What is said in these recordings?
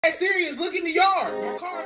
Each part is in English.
Hey, serious, look in the yard. My car.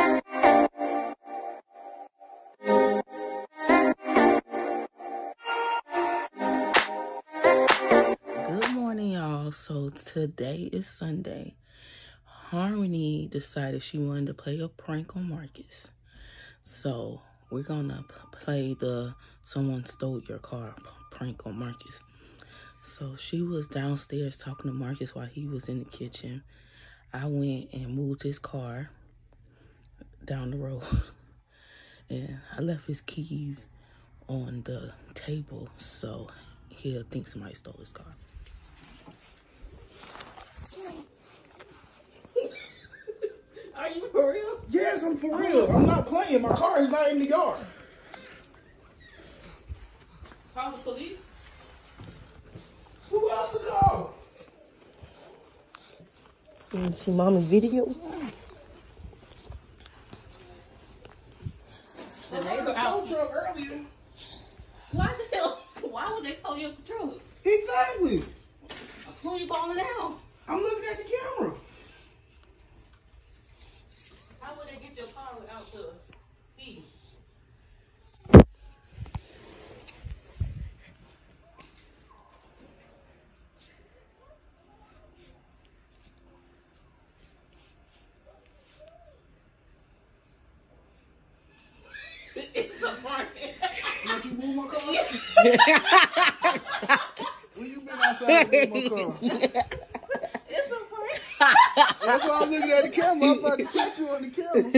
Good morning, y'all. So today is Sunday. Harmony decided she wanted to play a prank on Marcus. So we're gonna play the someone stole your car prank on Marcus. So she was downstairs talking to Marcus while he was in the kitchen. I went and moved his car down the road. And I left his keys on the table, so he'll think somebody stole his car. Are you for real? Yes, I'm for real. I'm not playing. My car is not in the yard. Call the police? Who else to call? You see mommy video? The I neighbor tow out. truck earlier. Why the hell? Why would they tow your truck? Exactly. Who you calling now? I'm looking at the camera. How would they get your car without the key? It's a prank. Did you move my car? When you been outside to move my car? It's a prank. That's why I'm looking at the camera. I'm about to catch you on the camera.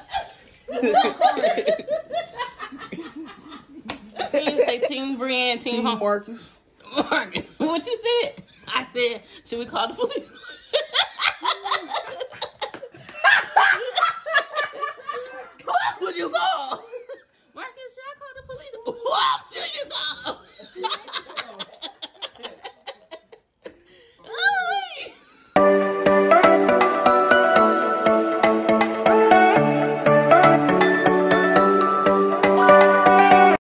You say Team Brian, Team Home. Marcus. Marcus. What you said? I said, should we call the police?